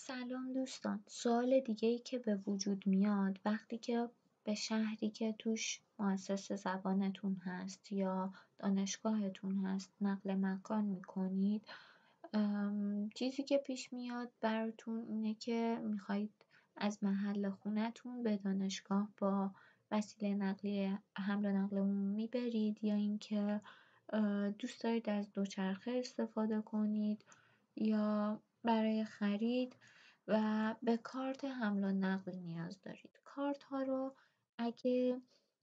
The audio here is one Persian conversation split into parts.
سلام دوستان، سوال دیگه‌ای که به وجود میاد وقتی که به شهری که توش مؤسسه زبانتون هست یا دانشگاهتون هست نقل مکان میکنید. چیزی که پیش میاد براتون اینه که میخواید از محل خونتون به دانشگاه با وسیله نقلیه حمل و نقل عمومی برید یا اینکه دوست دارید از دوچرخه استفاده کنید یا برای خرید و به کارت حمل و نقل نیاز دارید. کارت ها رو اگه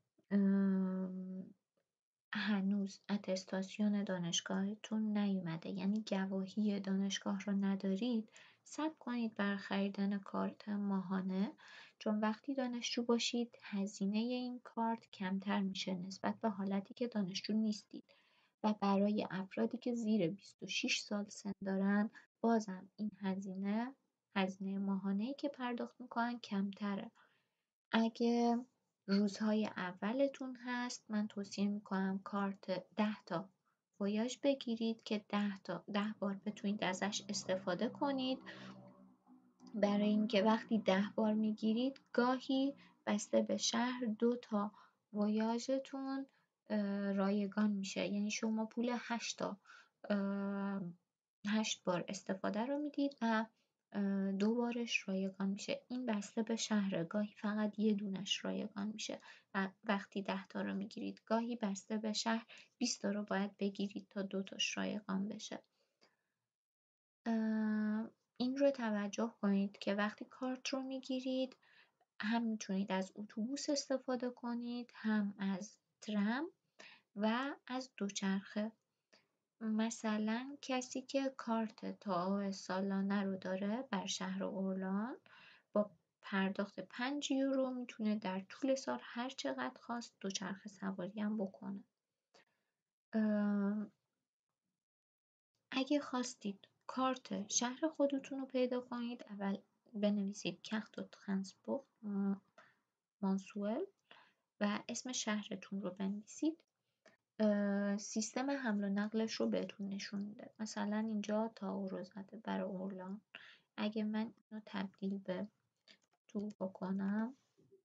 هنوز اتستاسیون دانشگاهتون نیومده، یعنی گواهی دانشگاه رو ندارید، صبر کنید بر خریدن کارت ماهانه، چون وقتی دانشجو باشید هزینه این کارت کمتر میشه نسبت به حالتی که دانشجو نیستید و برای افرادی که زیر 26 سال سن دارن بازم این هزینه ماهانه‌ای که پرداخت میکنن کمتره. اگه روزهای اولتون هست من توصیه میکنم کارت 10 تا voyage بگیرید که 10 بار بتونید ازش استفاده کنید، برای اینکه وقتی 10 بار میگیرید گاهی بسته به شهر 2 تا voyageتون رایگان میشه، یعنی شما پول 8 بار استفاده رو میدید و 2 بارش رایگان میشه. این بسته به شهر، گاهی فقط یه دونش رایگان میشه و وقتی 10 تا رو میگیرید گاهی بسته به شهر 20 تا رو باید بگیرید تا 2 تاش رایگان بشه. این رو توجه کنید که وقتی کارت رو میگیرید هم میتونید از اتوبوس استفاده کنید، هم از ترام و از دوچرخه. مثلا کسی که کارت تا سالانه رو داره بر شهر اورلان با پرداخت 5 یورو میتونه در طول سال هر چقدر خواست دوچرخه سواری هم بکنه. اگه خواستید کارت شهر خودتون رو پیدا کنید، اول بنویسید کخت و ترانسپورت مانسوئل و اسم شهرتون رو بنویسید. سیستم حمل و نقلش رو بهتون نشون میده. مثلا اینجا تائو رو زده برای اورلان. اگه من اینو تبدیل به تو بکنم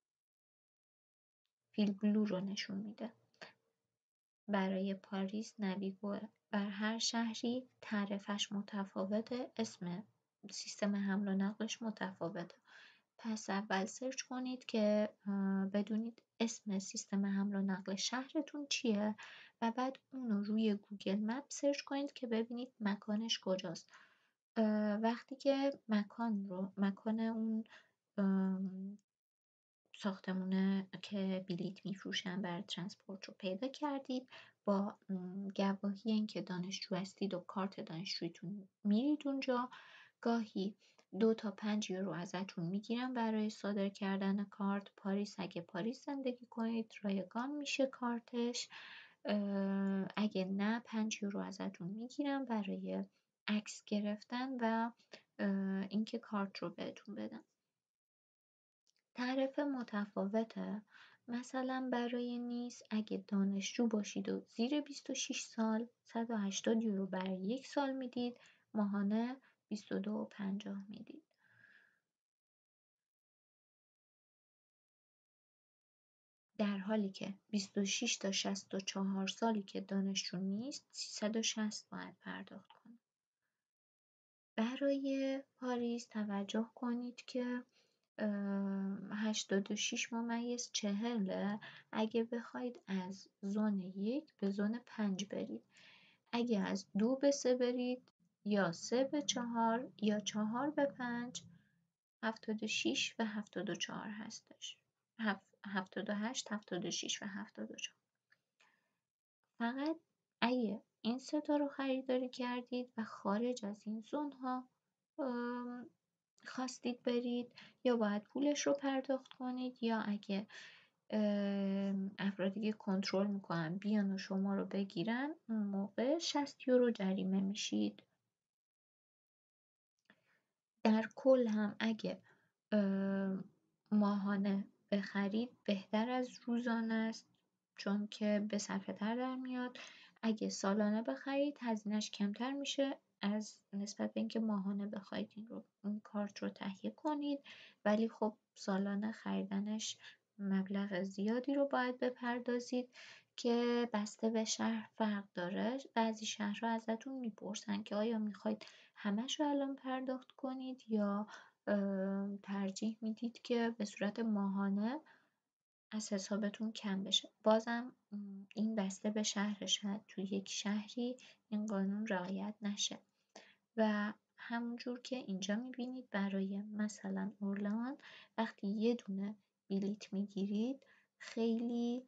فیل بلو رو نشون میده. برای پاریس نویگوه. بر هر شهری تعرفش متفاوته، اسم سیستم حمل و نقلش متفاوته. پس اول سرچ کنید که بدونید اسم سیستم حمل و نقل شهرتون چیه و بعد اون رو روی گوگل مپ سرچ کنید که ببینید مکانش کجاست. وقتی که مکان اون ساختمونه که بلیط میفروشن برای ترانسپورت رو پیدا کردید، با گواهی اینکه دانشجو هستید و کارت دانشجویتون میرید اونجا. گاهی 2 تا 5 یورو ازتون میگیرن برای صادر کردن کارت. پاریس، اگه پاریس زندگی کنید رایگان میشه کارتش. اگه نه 5 یورو ازتون میگیرن برای عکس گرفتن و اینکه کارت رو بهتون بدن. تعرفه متفاوته. مثلا برای نیس اگه دانشجو باشید و زیر 26 سال 180 یورو برای 1 سال میدید، ماهانه 22.50 میدید. در حالی که 26 تا 64 سالی که دانشجو نیست 360 باید پرداخت کنه. برای پاریس توجه کنید که 86/40 اگه بخواید از زون 1 به زون 5 برید. اگه از 2 به 3 برید یا 3 به 4 یا 4 به 5 76 و 74 هستش. 78 76 و 74. فقط اگه این سه تا رو خریداری کردید و خارج از این زون ها خواستید برید، یا باید پولش رو پرداخت کنید، یا اگه افرادی که کنترل میکنن بیان و شما رو بگیرن اون موقع 60 یورو جریمه میشید. در کل هم اگه ماهانه بخرید بهتر از روزانه است، چون که به صرفه تر در میاد. اگه سالانه بخرید هزینهش کمتر میشه، از نسبت به اینکه ماهانه بخواید این کارت رو تهیه کنید، ولی خب سالانه خریدنش مبلغ زیادی رو باید بپردازید که بسته به شهر فرق داره. بعضی شهرها ازتون میپرسن که آیا میخواید همش رو الان پرداخت کنید یا ترجیح میدید که به صورت ماهانه از حسابتون کم بشه. بازم این بسته به شهر، شاید توی یک شهری این قانون رعایت نشه و همونجور که اینجا میبینید برای مثلا اورلان وقتی یه دونه بلیت میگیرید خیلی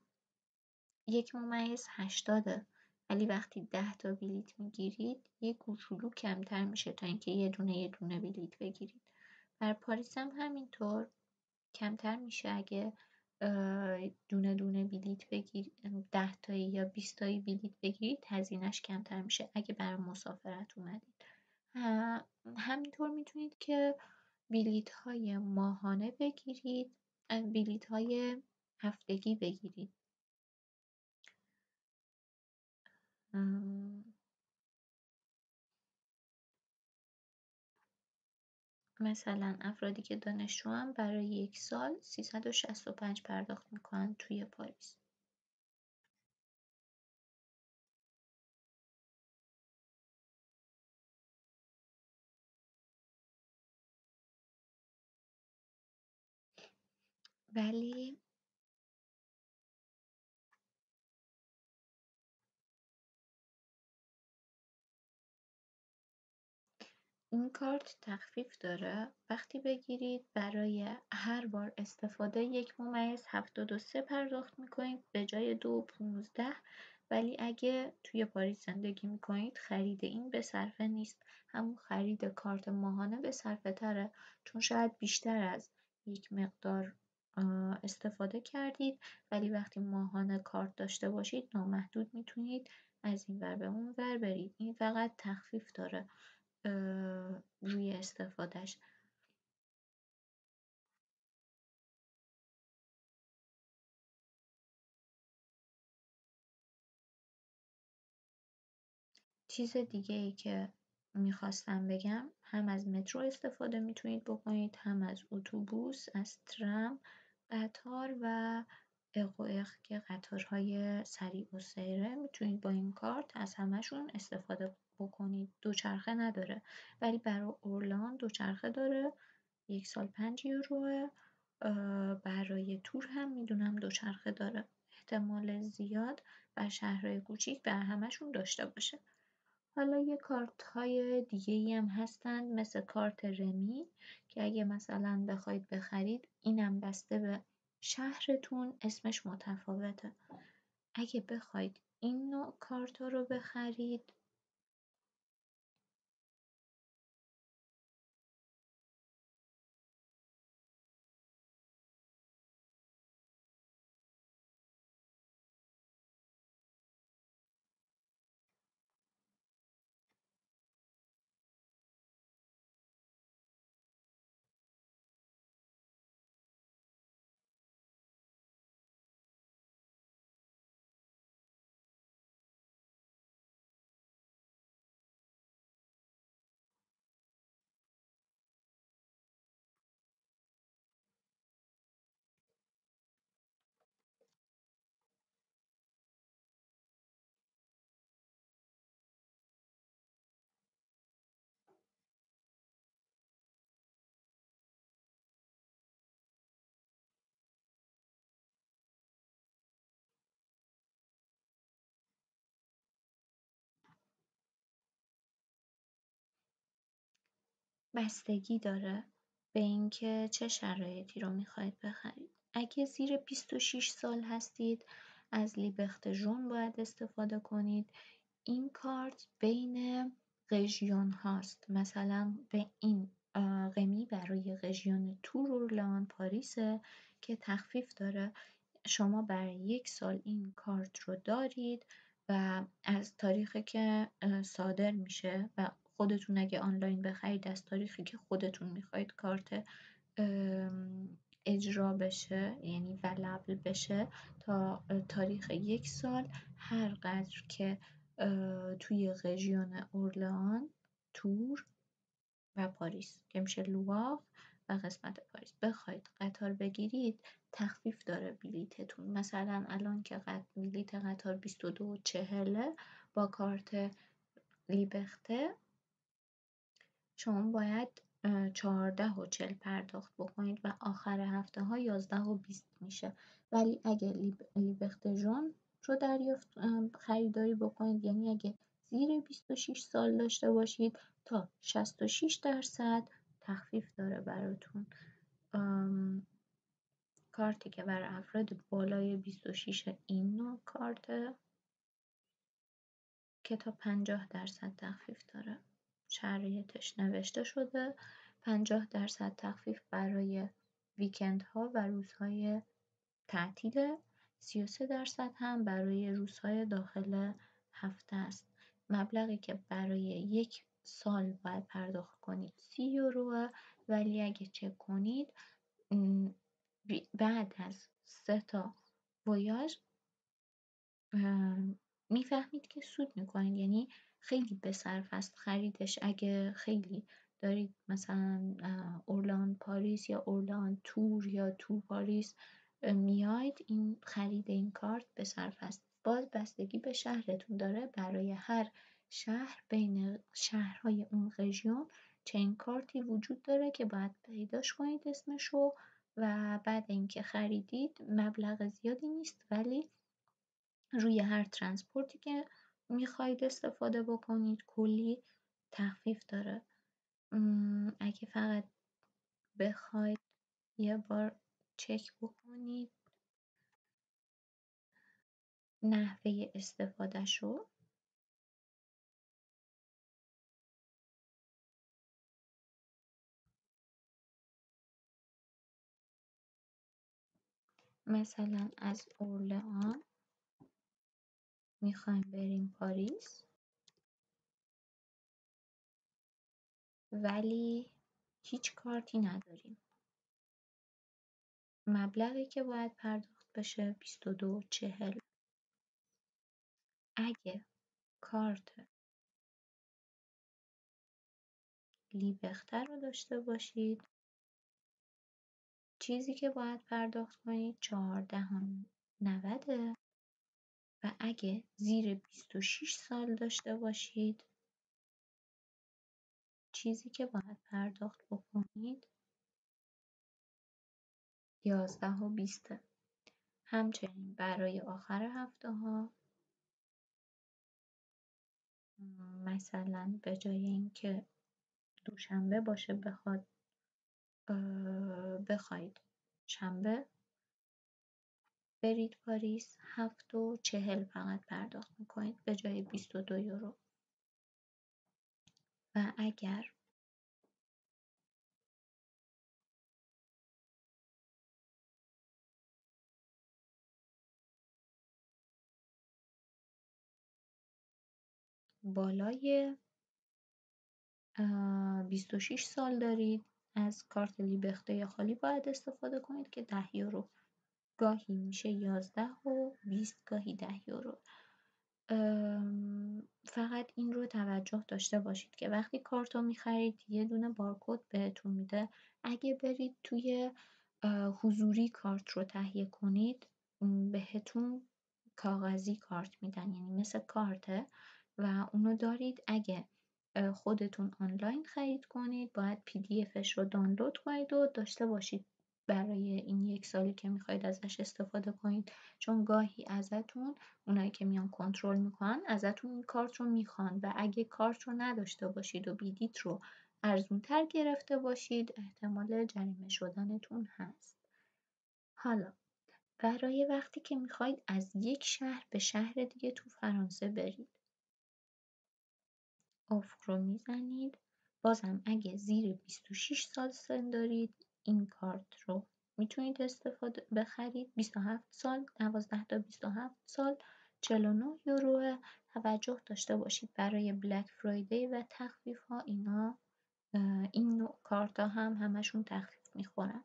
1.80، ولی وقتی 10 تا بلیت میگیرید یه کوچولو کمتر میشه تا اینکه یه دونه بلیت بگیرید. در پاریس هم همینطور کمتر میشه اگه دونه دونه بلیت بگیرید، 10 تایی یا 20 تایی بلیت بگیرید هزینهش کمتر میشه اگه برای مسافرت اومدید. همینطور میتونید که بلیت های ماهانه بگیرید، بلیت های هفتگی بگیرید. مثلا افرادی که دانشجوان برای 1 سال 365 پرداخت میکنن توی پاریس. ولی این کارت تخفیف داره. وقتی بگیرید برای هر بار استفاده 1.73 پرداخت میکنید به جای 2.15، ولی اگه توی پاریس زندگی میکنید خرید این به صرفه نیست، همون خرید کارت ماهانه به صرفه تره، چون شاید بیشتر از یک مقدار استفاده کردید، ولی وقتی ماهانه کارت داشته باشید نامحدود میتونید از این ور به اون ور برید. این فقط تخفیف داره روی استفادهش. چیز دیگه ای که میخواستم بگم، هم از مترو استفاده میتونید بکنید، هم از اتوبوس، از ترام، قطار و اقوئق که قطارهای سریع و سیره، میتونید با این کارت از همشون استفاده بکنید. دوچرخه نداره، ولی برای اورلان دوچرخه داره. 1 سال 5 یوروه. برای تور هم میدونم دوچرخه داره. احتمال زیاد بر شهرهای کوچیک بر همشون داشته باشه. حالا یه کارت های دیگه ای هم هستن مثل کارت رمی که اگه مثلا بخواید بخرید، اینم بسته به شهرتون اسمش متفاوته. اگه بخواید این نوع کارت رو بخرید بستگی داره به اینکه چه شرایطی رو میخواید بخرید. اگه زیر 26 سال هستید از لیبخت ژون باید استفاده کنید. این کارت بین رژیون هاست، مثلا به این قمی برای رژیون تور اورلان پاریسه که تخفیف داره. شما برای 1 سال این کارت رو دارید و از تاریخی که صادر میشه و خودتون اگه آنلاین بخرید از تاریخی که خودتون میخواید کارت اجرا بشه، یعنی ولبل بشه، تا تاریخ 1 سال هر قدر که توی رژیون اورلان تور و پاریس که میشه لوآر و قسمت پاریس. بخواید قطار بگیرید تخفیف داره بلیتتون. مثلا الان که بلیت قطار 22.40 با کارت لیبرته شما باید 14.40 پرداخت بکنید و آخر هفته ها 11.20 میشه. ولی اگه لیبرته جون رو خریداری بکنید، یعنی اگه زیر 26 سال داشته باشید، تا 66% تخفیف داره براتون. کارتی که برای افراد بالای 26 این نوع کارت که تا 50% تخفیف داره. شرایطش نوشته شده 50% تخفیف برای ویکندها و روزهای تعطیل، 33% هم برای روزهای داخل هفته است. مبلغی که برای 1 سال باید پرداخت کنید 30 یوروه، ولی اگه چک کنید بعد از 3 تا ویاژ میفهمید که سود میکنید، یعنی خیلی به صرف است خریدش. اگه خیلی دارید مثلا اورلان پاریس یا اورلان تور یا تور پاریس میاید، این خرید این کارت به صرف است. باز بستگی به شهرتون داره، برای هر شهر بین شهرهای اون رژیون چنین کارتی وجود داره که باید پیداش کنید اسمشو و بعد اینکه خریدید مبلغ زیادی نیست، ولی روی هر ترانسپورتی که میخواید استفاده بکنید کلی تخفیف داره. اگه فقط بخواید یه بار چک بکنید نحوه استفاده شو، مثلا از اورلئان میخوایم بریم پاریس ولی هیچ کارتی نداریم، مبلغی که باید پرداخت بشه 22.40. اگه کارت لیبرته رو داشته باشید چیزی که باید پرداخت کنید 14.90 و اگه زیر 26 سال داشته باشید چیزی که باید پرداخت بکنید 11.20. همچنین برای آخر هفته ها مثلا به جای اینکه دوشنبه باشه بخواید شنبه برید پاریس 7.40 فقط پرداخت میکنید به جای 22 یورو. و اگر بالای 26 سال دارید از کارت لیبرته یا خالی باید استفاده کنید که 10 یورو گاهی میشه 11.20 گاهی 10 یورو. فقط این رو توجه داشته باشید که وقتی کارت رو میخرید یه دونه بارکد بهتون میده. اگه برید توی حضوری کارت رو تهیه کنید بهتون کاغذی کارت میدن، یعنی مثل کارته و اونو دارید. اگه خودتون آنلاین خرید کنید باید PDF رو دانلود کنید و داشته باشید برای این 1 سالی که میخواید ازش استفاده کنید، چون گاهی ازتون اونایی که میان کنترل میکنن ازتون این کارت رو میخوان و اگه کارت رو نداشته باشید و بلیط رو ارزونتر گرفته باشید احتمال جریمه شدنتون هست. حالا برای وقتی که میخواید از یک شهر به شهر دیگه تو فرانسه برید افق رو میزنید. بازم اگه زیر 26 سال سن دارید این کارت رو میتونید بخرید. 27 سال 12 تا 27 سال 49 یوروه. توجه داشته باشید برای بلک فرایدی و تخفیف ها این نوع کارت ها هم همشون تخفیف میخورن.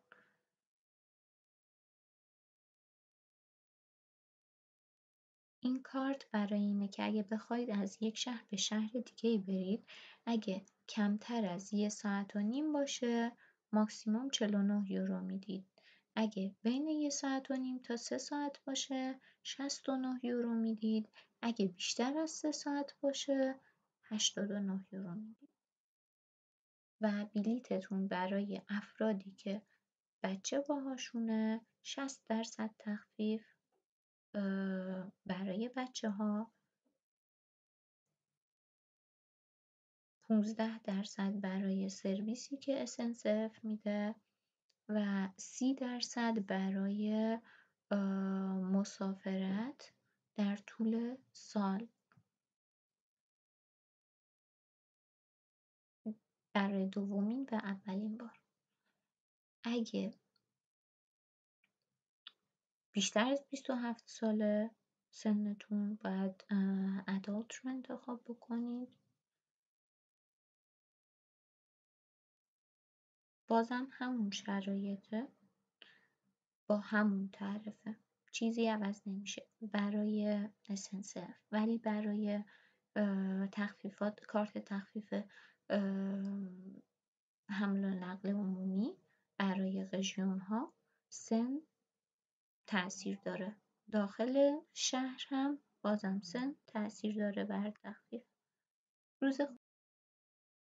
این کارت برای اینه که اگه بخواید از یک شهر به شهر دیگه برید، اگه کمتر از 1.5 ساعت باشه ماکسیموم 49 یورو میدید. اگه بین 1.5 ساعت تا 3 ساعت باشه 69 یورو میدید. اگه بیشتر از 3 ساعت باشه 89 یورو میدید. و بلیتتون برای افرادی که بچه باهاشونه 60% تخفیف برای بچه ها، 15% برای سرویسی که SNCF میده و 30% برای مسافرت در طول سال برای دومین و اولین بار. اگه بیشتر از 27 ساله سنتون باید ادالت رو انتخاب بکنید. بازم همون شرایطه، با همون تعرفه، چیزی عوض نمیشه برای SNCF. ولی برای تخفیفات کارت تخفیف حمل و نقل عمومی برای رژیون ها سن تأثیر داره. داخل شهر هم بازم سن تأثیر داره بر تخفیف. روز